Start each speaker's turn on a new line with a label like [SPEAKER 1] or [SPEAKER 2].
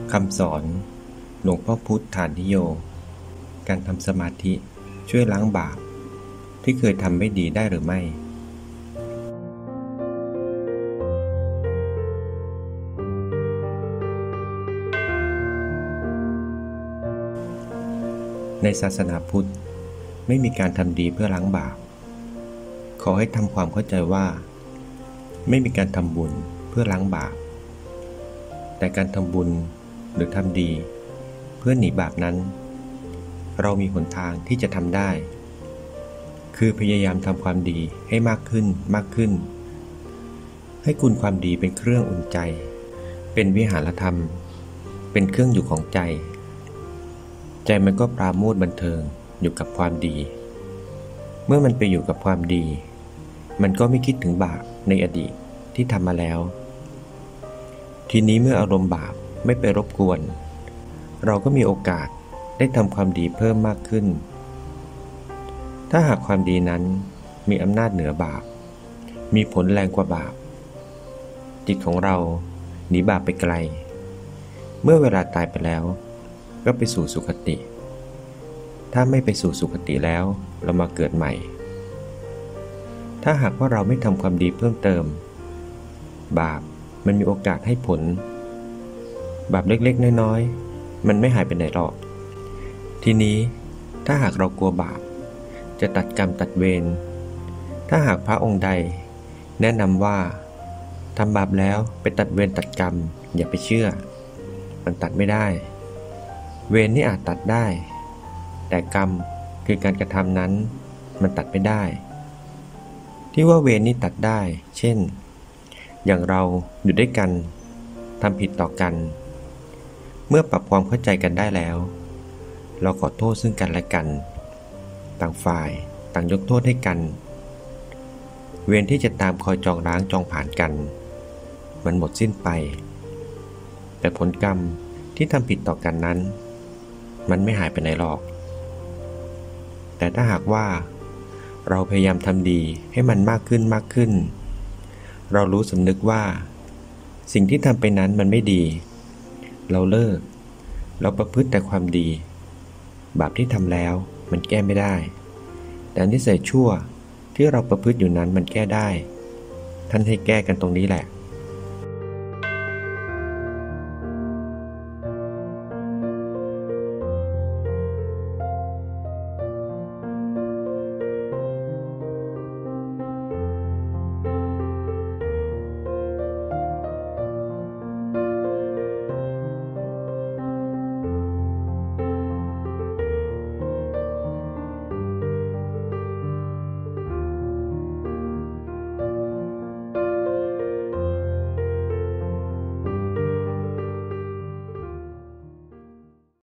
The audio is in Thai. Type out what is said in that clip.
[SPEAKER 1] คำสอนหลวงพ่อพุธฐานิโย การทำสมาธิช่วยล้างบาปที่เคยทำไม่ดีได้หรือไม่ ในศาสนาพุทธไม่มีการทำดีเพื่อล้างบาป ขอให้ทำความเข้าใจว่าไม่มีการทำบุญเพื่อล้างบาป แต่การทำบุญหรือทำดีเพื่อหนีบาปนั้นเรามีหนทางที่จะทำได้ คือพยายามทำความดีให้มากขึ้นให้คุณความดีเป็นเครื่องอุ่นใจเป็นวิหารธรรมเป็นเครื่องอยู่ของใจมันก็ปราโมทย์บันเทิงอยู่กับความดีเมื่อมันไปอยู่กับความดีมันก็ไม่คิดถึงบาปในอดีตที่ทำมาแล้วทีนี้เมื่ออารมณ์บาปไม่ไปรบกวนเราก็มีโอกาสได้ทำความดีเพิ่มมากขึ้นถ้าหากความดีนั้นมีอำนาจเหนือบาปมีผลแรงกว่าบาปจิตของเราหนีบาปไปไกลเมื่อเวลาตายไปแล้วก็ไปสู่สุคติถ้าไม่ไปสู่สุคติแล้วเรามาเกิดใหม่ถ้าหากว่าเราไม่ทำความดีเพิ่มเติมบาปมันมีโอกาสให้ผลบาปเล็กๆน้อยๆมันไม่หายไปไหนหรอกทีนี้ถ้าหากเรากลัวบาปจะตัดกรรมตัดเวรถ้าหากพระองค์ใดแนะนำว่าทำบาปแล้วไปตัดเวรตัดกรรมอย่าไปเชื่อมันตัดไม่ได้เวรนี่อาจตัดได้แต่กรรมคือการกระทำนั้นมันตัดไม่ได้ที่ว่าเวรนี่ตัดได้เช่นอย่างเราอยู่ด้วยกันทำผิดต่อกันเมื่อปรับความเข้าใจกันได้แล้วเราขอโทษซึ่งกันและกันต่างฝ่ายต่างยกโทษให้กันเวรที่จะตามคอยจองล้างจองผ่านกันมันหมดสิ้นไปแต่ผลกรรมที่ทำผิดต่อกันนั้นมันไม่หายไปไหนหรอกแต่ถ้าหากว่าเราพยายามทำดีให้มันมากขึ้นเรารู้สำนึกว่าสิ่งที่ทำไปนั้นมันไม่ดีเราเลิกเราประพฤติแต่ความดีบาปที่ทำแล้วมันแก้ไม่ได้แต่นิสัยชั่วที่เราประพฤติอยู่นั้นมันแก้ได้ท่านให้แก้กันตรงนี้แหละ